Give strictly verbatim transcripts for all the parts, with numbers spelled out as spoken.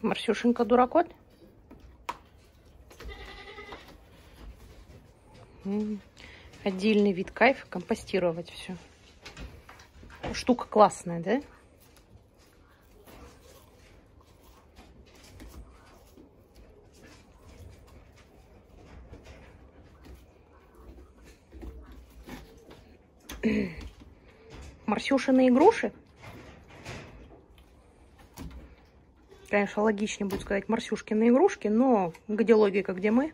Марсюшенька дуракот. Отдельный вид кайфа компостировать все. Штука классная, да? Марсюшины игруши. Конечно, логичнее будет сказать Марсюшкины игрушки, но где логика, где мы?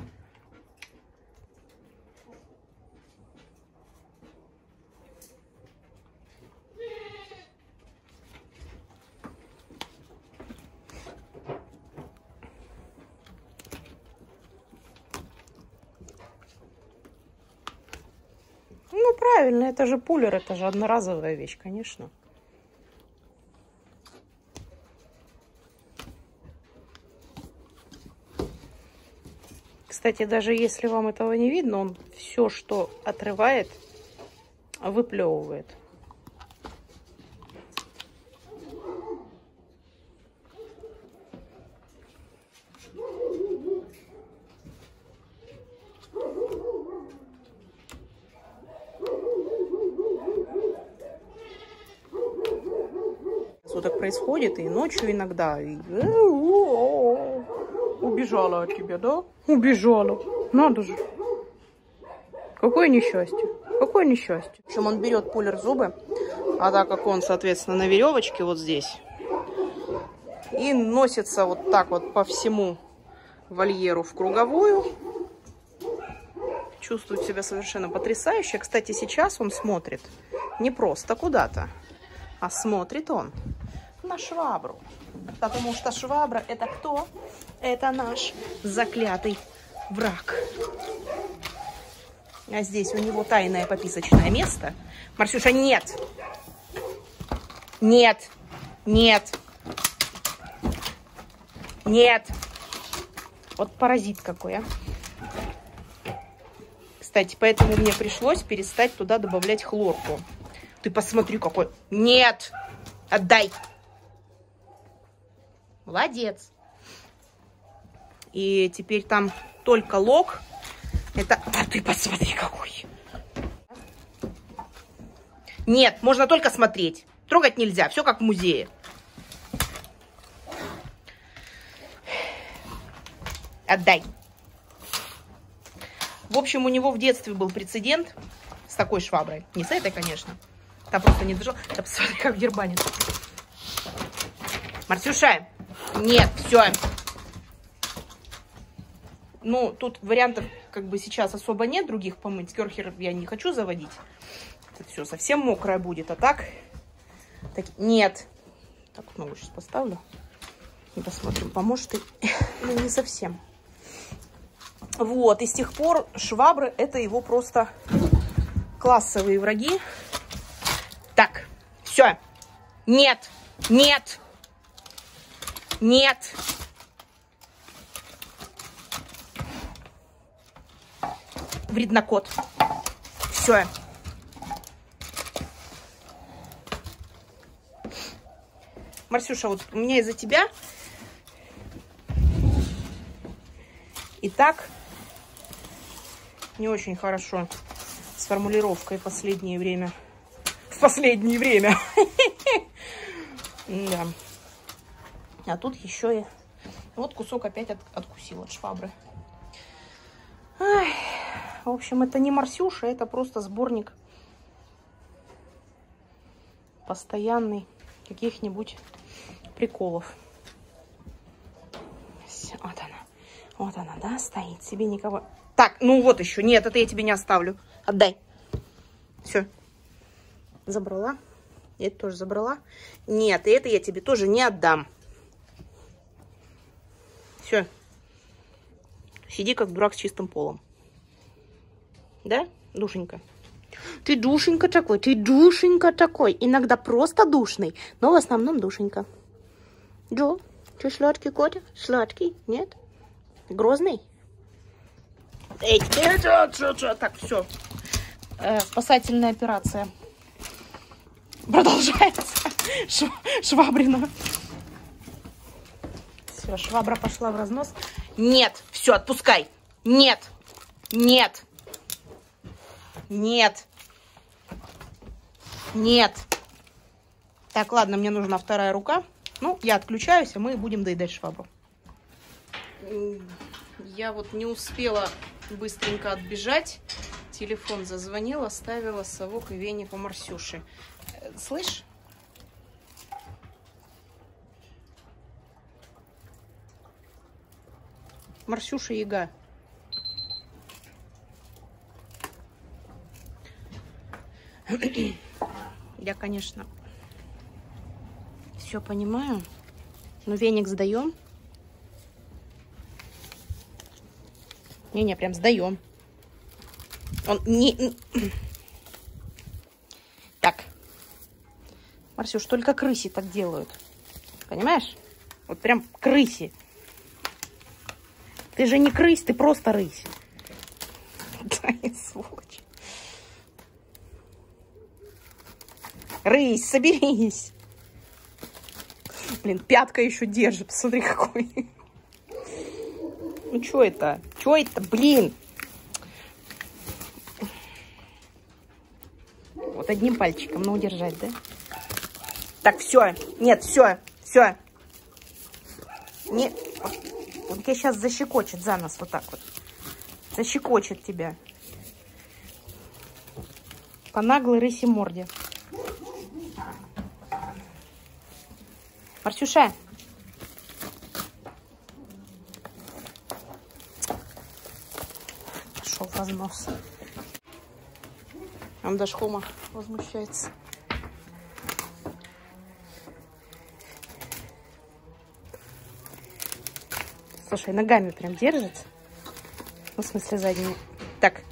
Ну, правильно, это же пулер, это же одноразовая вещь, конечно. Кстати, даже если вам этого не видно, он все, что отрывает, выплевывает. Вот так происходит и ночью иногда. И... Убежала от тебя, да? Убежала. Надо же. Какое несчастье. Какое несчастье. В общем, он берет пулер зубы, а так как он, соответственно, на веревочке вот здесь, и носится вот так вот по всему вольеру в круговую. Чувствует себя совершенно потрясающе. Кстати, сейчас он смотрит не просто куда-то, а смотрит он на швабру. Потому что швабра — это кто? Это наш заклятый враг. А здесь у него тайное пописочное место. Марсюша, нет! Нет! Нет! Нет! Вот паразит какой, а. Кстати, поэтому мне пришлось перестать туда добавлять хлорку. Ты посмотри, какой... Нет! Отдай! Молодец! И теперь там только лог. Это... А ты посмотри, какой! Нет, можно только смотреть. Трогать нельзя, все как в музее. Отдай! В общем, у него в детстве был прецедент с такой шваброй. Не с этой, конечно. Там просто не дожил. Да посмотри, как дербанит. Марсюша! Нет, все. Ну, тут вариантов как бы сейчас особо нет других помыть. Керхер я не хочу заводить. Это все совсем мокрое будет. А так... так нет. Так, ногу сейчас поставлю. И посмотрим, поможет и... Ну, не совсем. Вот, и с тех пор швабры — это его просто классовые враги. Так, все. Нет, нет, нет. Вреднокот. Все. Марсюша, вот у меня из-за тебя и так не очень хорошо с формулировкой в последнее время. В последнее время. Да. А тут еще и... Вот кусок опять от... откусил от швабры. Ай. В общем, это не Марсюша, это просто сборник постоянный каких-нибудь приколов. Все, вот она. Вот она, да, стоит. Себе никого... Так, ну вот еще. Нет, это я тебе не оставлю. Отдай. Все. Забрала. Это тоже забрала. Нет, и это я тебе тоже не отдам. Все. Сиди как дурак с чистым полом. Да, душенька? Ты душенька такой, ты душенька такой. Иногда просто душный, но в основном душенька. Джо, ты сладкий котик? Сладкий? Нет? Грозный? Эй, так, все. Э, спасательная операция продолжается. Швабрина. Все, швабра пошла в разнос. Нет, все, отпускай. Нет, нет, нет, нет. Так, ладно, мне нужна вторая рука. Ну, я отключаюсь, а мы будем доедать швабру. Я вот не успела быстренько отбежать. Телефон зазвонил, оставила совок и веник у Марсюши. Слышь? Марсюша яга. Я, конечно, все понимаю, но веник сдаем. Не-не, прям сдаем. Он не... Так. Марсюш, только крыси так делают. Понимаешь? Вот прям крыси. Ты же не крысь, ты просто рысь. Да, сволочь. Рысь, соберись. Блин, пятка еще держит. Посмотри, какой. Ну, что это? Что это, блин? Вот одним пальчиком, ну, удержать, да? Так, все. Нет, все. Все. Не... Вот тебя сейчас защекочет за нос вот так вот. Защекочет тебя. По наглой рыси морде. Марсюша. Пошел в разнос. Там даже Хома возмущается. Слушай, ногами прям держит. Ну, в смысле, задними. Так.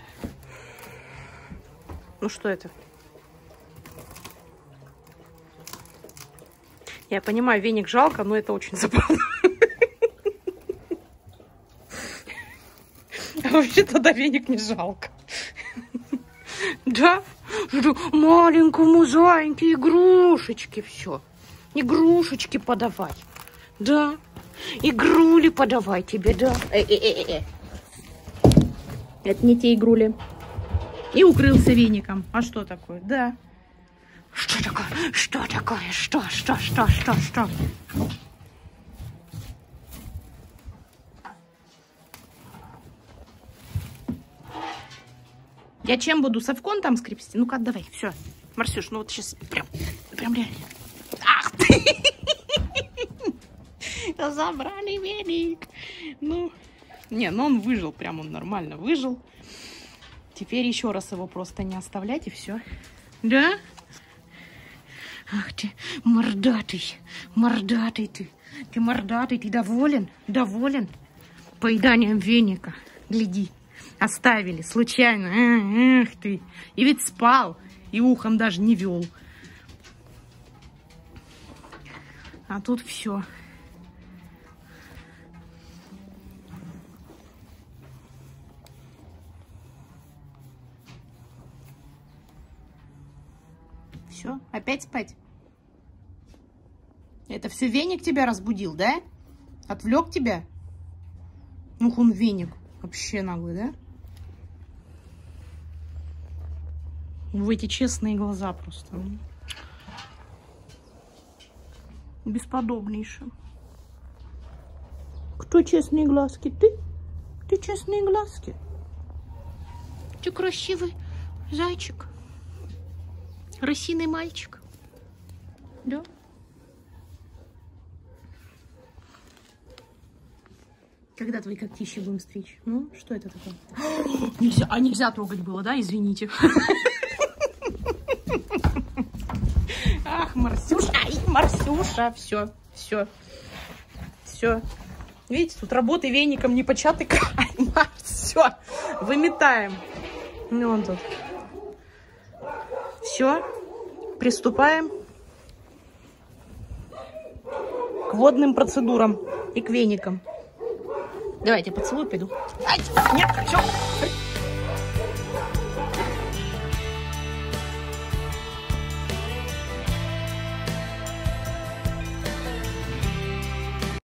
Ну, что это? Я понимаю, веник жалко, но это очень забавно. А вообще тогда веник не жалко. Да? Маленькому зайке игрушечки все. Игрушечки подавай. Да. Игрули подавай тебе, да. Э -э -э -э. Это не те игрули. И укрылся веником. А что такое? Да. Что такое? Что такое? Что? Что? Что? Что? Что? Я чем буду? Совком там скрепсти? Ну-ка, давай, все. Марсюш, ну вот сейчас прям, прям реально. Ах ты! Забрали веник. Ну, не, ну он выжил, прям он нормально выжил. Теперь еще раз его просто не оставлять и все. Да? Ах ты, мордатый, мордатый ты. Ты мордатый, ты доволен? Доволен? Поеданием веника. Гляди, оставили случайно. Эх ты. И ведь спал, и ухом даже не вел. А тут все. Все, опять спать? Это все веник тебя разбудил, да? Отвлек тебя? Ух, он веник. Вообще наглый, да? В эти честные глаза просто. Бесподобнейший. Кто честные глазки? Ты? Ты честные глазки? Ты красивый зайчик. Рысиный мальчик. Да? Когда твои когтища будем стричь? Ну, что это такое? Нельзя, а нельзя трогать было, да? Извините. Ах, Марсюша, ай, Марсюша. Все, все, все. Видите, тут работы веником не початый край. Все, выметаем. Ну, он тут. Все, приступаем к водным процедурам и к веникам. Давайте поцелуй, пойду. Ай, нет, все.